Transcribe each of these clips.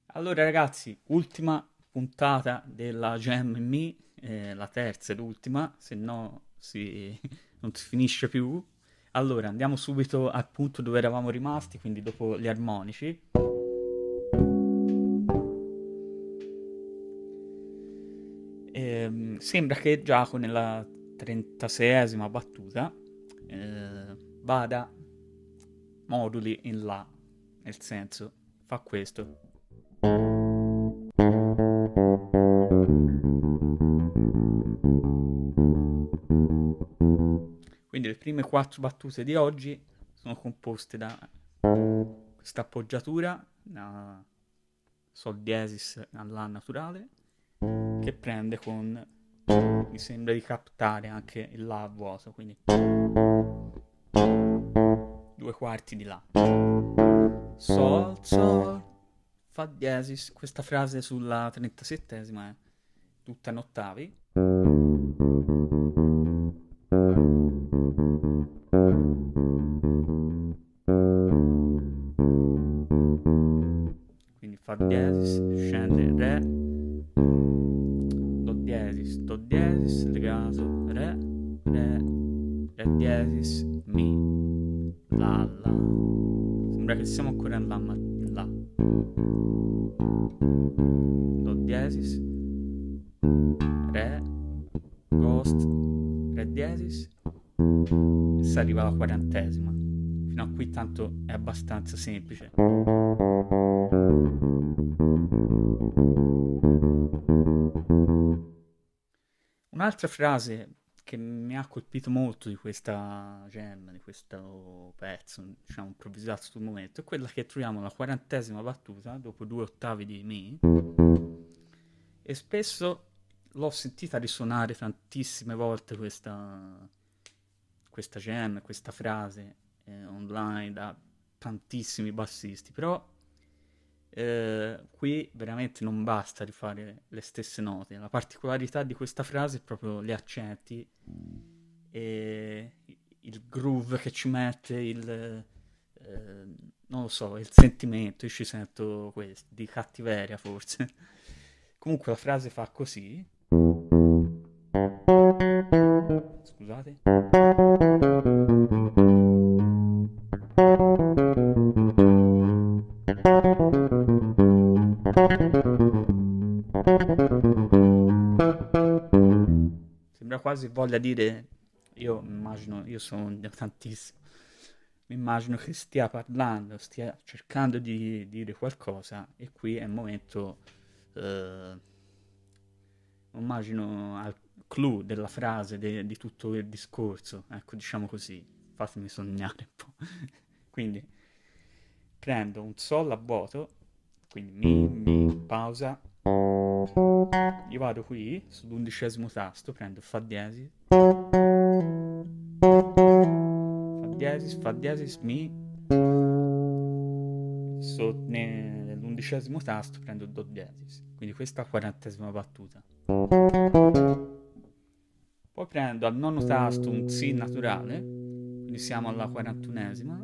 Allora ragazzi, ultima puntata della Jam and Me, la terza ed ultima, se no non si finisce più. Allora, andiamo subito al punto dove eravamo rimasti, quindi dopo gli armonici. Sembra che Giacomo nella 36esima battuta vada moduli in La, nel senso, fa questo. Quindi le prime quattro battute di oggi sono composte da questa appoggiatura, da Sol diesis alla naturale, che prende con, mi sembra di captare anche il La vuoto, quindi due quarti di La. Sol, Sol, Fa diesis, questa frase sulla 37esima è tutta in ottavi. Quindi Fa diesis, scende Re, Do diesis, legato, Re diesis, Mi, La. Sembra che siamo ancora in La, ma in La. Do diesis, Re, Ghost, Re diesis, e si arriva alla quarantesima. Fino a qui tanto è abbastanza semplice. Un'altra frase che mi ha colpito molto di questa jam, di questo pezzo, diciamo, improvvisato sul momento, è quella che troviamo alla quarantesima battuta, dopo due ottavi di Mi, e spesso l'ho sentita risuonare tantissime volte questa jam, questa frase online da tantissimi bassisti, però qui veramente non basta rifare le stesse note. La particolarità di questa frase è proprio gli accenti e il groove che ci mette, non lo so, il sentimento. Io ci sento questo, di cattiveria forse. Comunque la frase fa così. Scusate. Sembra quasi voglia dire, io immagino, io sono tantissimo, mi immagino che stia parlando, stia cercando di dire qualcosa e qui è il momento, immagino al clou della frase, di tutto il discorso, ecco diciamo così, fatemi sognare un po'. Quindi prendo un sol a vuoto, quindi mi, pausa, io vado qui sull'undicesimo tasto, prendo fa diesis, mi, nell'undicesimo tasto prendo do diesis, quindi questa è la quarantesima battuta. Poi prendo al nono tasto un si naturale, quindi siamo alla quarantunesima,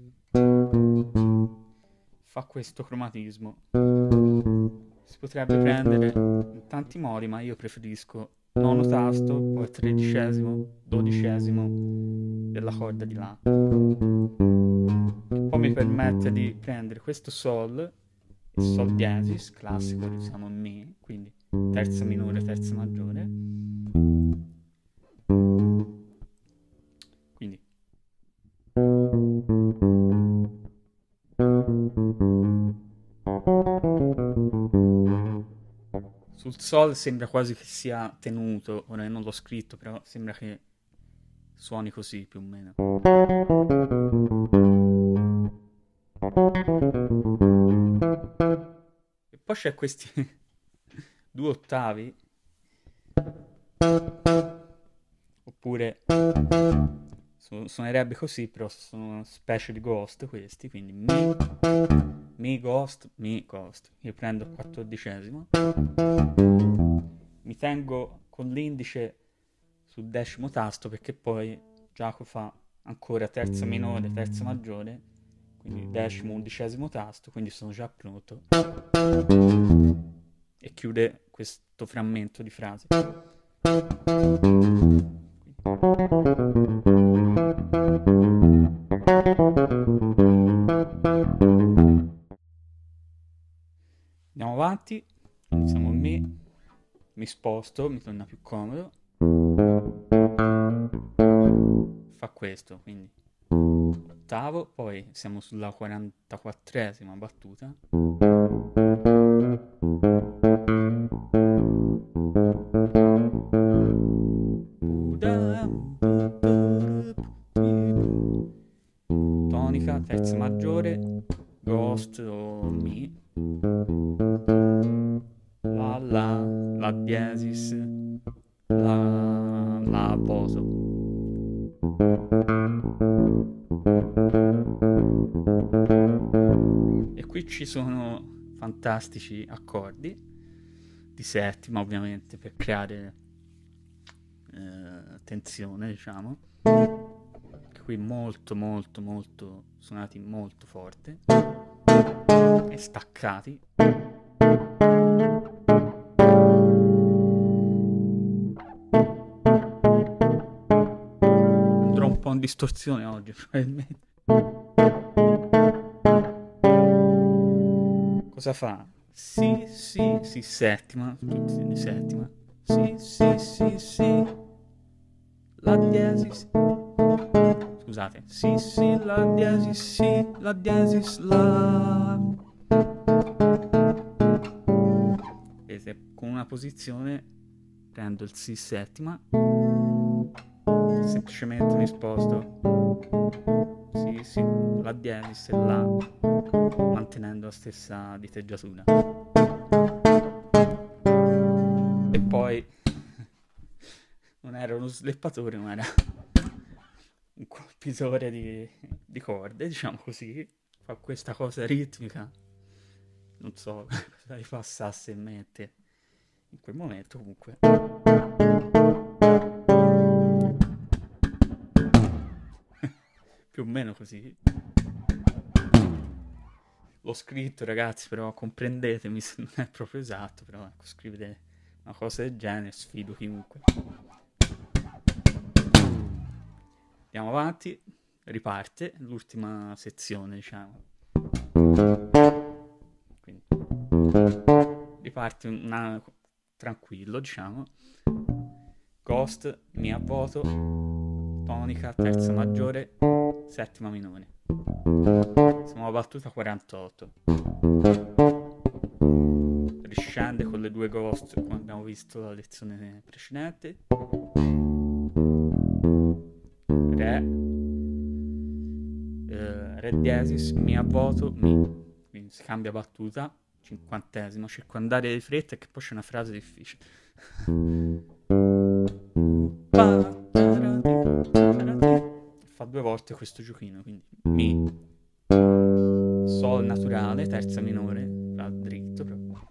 fa questo cromatismo. Si potrebbe prendere in tanti modi, ma io preferisco nono tasto, poi tredicesimo, dodicesimo della corda di La. Poi mi permette di prendere questo Sol, il Sol diesis, classico, siamo in Mi, quindi terza minore, terza maggiore. Quindi sul Sol sembra quasi che sia tenuto, ora non l'ho scritto, però sembra che suoni così più o meno. E poi c'è questi due ottavi, oppure suonerebbe così, però sono una specie di ghost questi, quindi mi, ghost. Io prendo il quattordicesimo, mi tengo con l'indice sul decimo tasto perché poi Giacomo fa ancora terza minore, terza maggiore, quindi decimo, undicesimo tasto, quindi sono già pronto. E chiude questo frammento di frase. Andiamo avanti, quindi siamo a mi sposto, mi torna più comodo. Fa questo, quindi ottavo, poi siamo sulla 44esima battuta. Tonica, terza maggiore, ghost o mi. La diesis, la poso. E qui ci sono fantastici accordi di settima, ovviamente, per creare tensione, diciamo. Qui molto molto molto suonati molto forte e staccati. Andrò un po' in distorsione oggi, probabilmente. Cosa fa? Si, si, si, settima, tutti di settima. Si, si, si, si. La diesis. Scusate. Si, si, la diesis, si, la diesis, la. Vedete, con una posizione prendo il si settima. Semplicemente mi sposto. Si, si, la diesis e la, mantenendo la stessa diteggiatura. E poi non era uno sleppatore, ma era un colpitore di corde, diciamo così. Fa questa cosa ritmica. Non so cosa gli passasse in mente in quel momento, comunque. Più o meno così. L'ho scritto, ragazzi, però comprendetemi se non è proprio esatto, però ecco, scrivete una cosa del genere, sfido chiunque. Andiamo avanti, riparte l'ultima sezione, diciamo. Quindi riparte tranquillo, diciamo. Ghost, mi avvoto, tonica, terza maggiore, settima minore. Siamo alla battuta 48. Riscende con le due ghost, come abbiamo visto la lezione precedente. Re diesis, mi avvoto, mi. Quindi si cambia battuta, cinquantesima. Cerco di andare di fretta, che poi c'è una frase difficile. Fa due volte questo giochino, quindi mi, sol naturale, terza minore, va dritto proprio.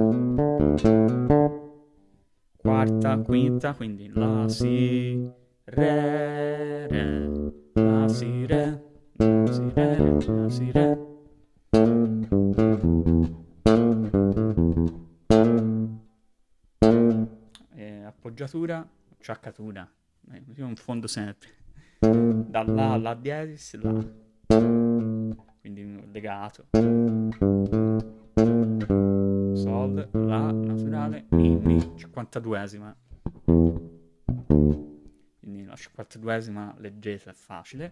Quarta, quinta, quindi la, si, re, la, si, re, la, si, re, la, si, re. Appoggiatura, acciaccatura. Io in fondo sempre. Da la alla diesis, la. Quindi legato. Sol, la, naturale, mi, 52esima. Quindi la 52esima leggesa è facile.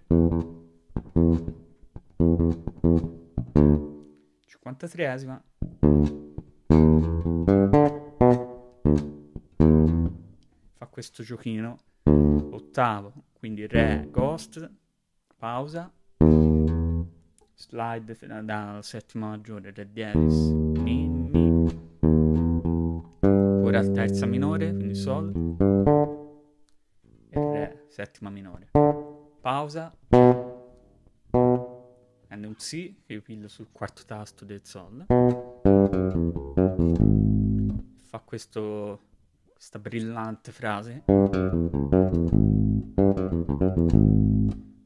53esima. Fa questo giochino. Ottavo, quindi re, ghost, pausa. Slide da settima maggiore, re diesis, mi, ora terza minore, quindi sol, e re, settima minore, pausa, prende un si, che io piglio sul quarto tasto del sol, fa questa brillante frase,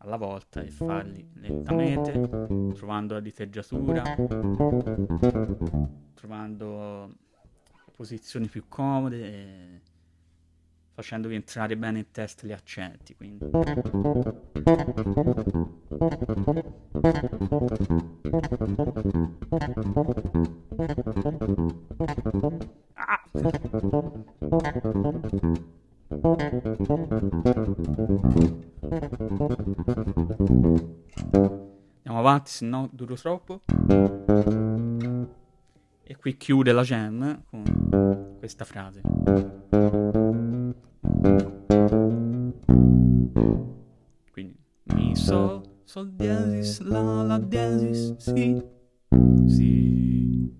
alla volta e farli lentamente, trovando la diteggiatura, trovando posizioni più comode e facendovi entrare bene in testa gli accenti. Quindi. Ah! Andiamo avanti, se no duro troppo. E qui chiude la jam con questa frase. Quindi mi sol diesis, la diesis, si, si.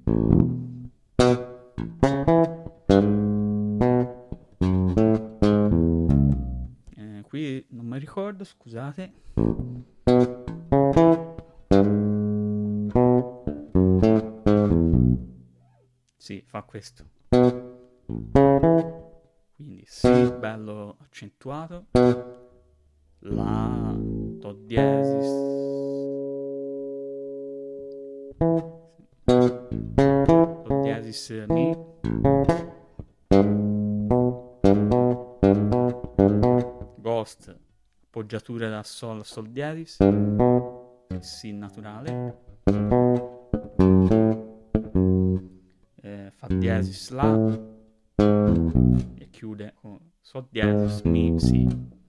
Qui non mi ricordo, scusate. Sì, fa questo. Quindi si, bello accentuato. La, do diesis. Do diesis, mi. Ghost, appoggiatura da sol, sol diesis. Si naturale. Fa diesis, la. E chiude con sol diesis, mi, si.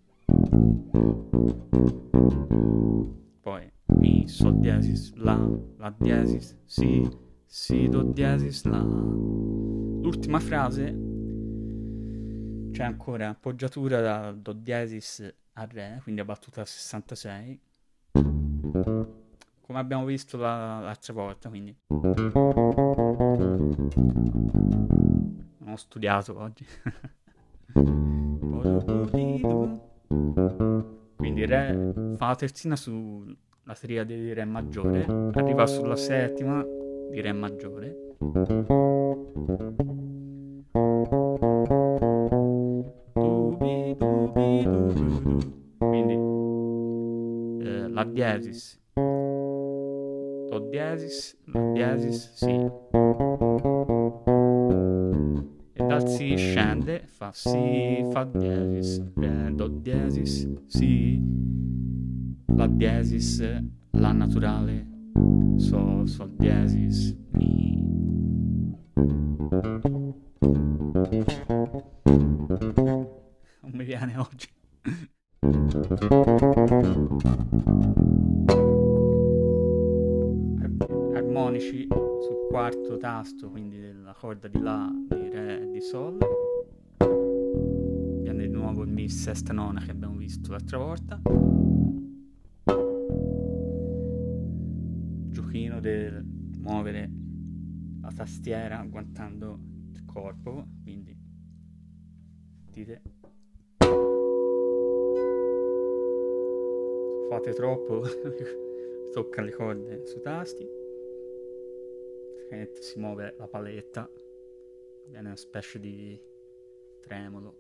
Poi mi, sol diesis, la diesis, si, do diesis, la. L'ultima frase c'è ancora appoggiatura da do diesis a re, quindi a battuta 66, come abbiamo visto l'altra volta, quindi non ho studiato oggi. Quindi re fa la terzina sulla triade di re maggiore, arriva sulla settima di re maggiore, quindi la diesis, do diesis, la diesis, si, e dal si scende, fa si, fa diesis, re, do diesis, si, la diesis, la naturale, sol, sol diesis, mi. Non mi viene oggi. Armonici sul quarto tasto, quindi della corda di La, di Re e di Sol. Viene di nuovo il Mi sesta nona che abbiamo visto l'altra volta. Giochino del muovere la tastiera agguantando il corpo, quindi dite. Fate troppo, tocca le corde sui tasti, si muove la paletta, viene una specie di tremolo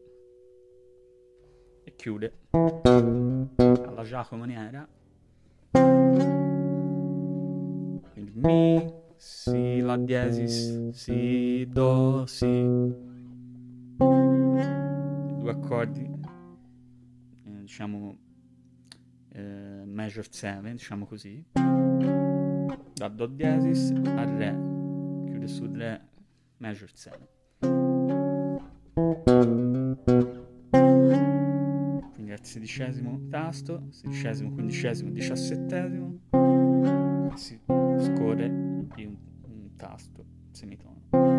e chiude alla Giacomo maniera. Quindi mi, si, la diesis, si, do, si. Due accordi, diciamo major 7, diciamo così, da do diesis a re, chiude sul re major 7. Quindi al sedicesimo tasto, sedicesimo, quindicesimo, diciassettesimo, si scorre di un tasto semitono.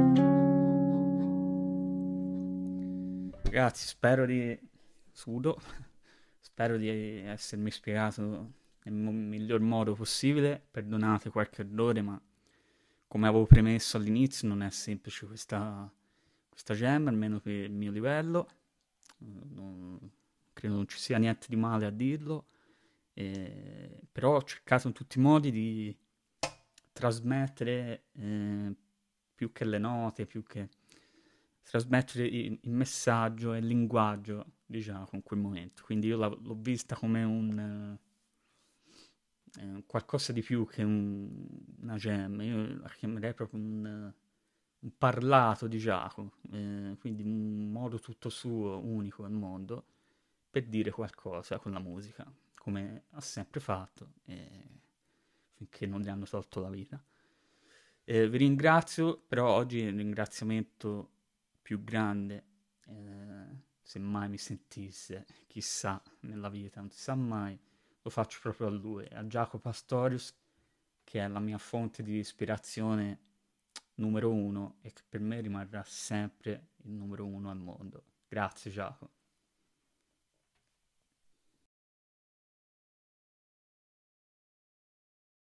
Ragazzi, spero di essermi spiegato nel miglior modo possibile. Perdonate qualche errore, ma come avevo premesso all'inizio non è semplice questa jam, almeno per il mio livello. Credo non ci sia niente di male a dirlo, però ho cercato in tutti i modi di trasmettere più che le note, più che trasmettere il messaggio e il linguaggio, diciamo, in quel momento. Quindi io l'ho vista come qualcosa di più che una jam, io la chiamerei proprio un parlato di Giacomo, quindi un modo tutto suo, unico al mondo, per dire qualcosa con la musica, come ha sempre fatto, finché non gli hanno tolto la vita. Vi ringrazio, però oggi il ringraziamento più grande, se mai mi sentisse, chissà, nella vita, non si sa mai, lo faccio proprio a lui, a Jaco Pastorius, che è la mia fonte di ispirazione numero uno e che per me rimarrà sempre il numero uno al mondo. Grazie, Giacomo.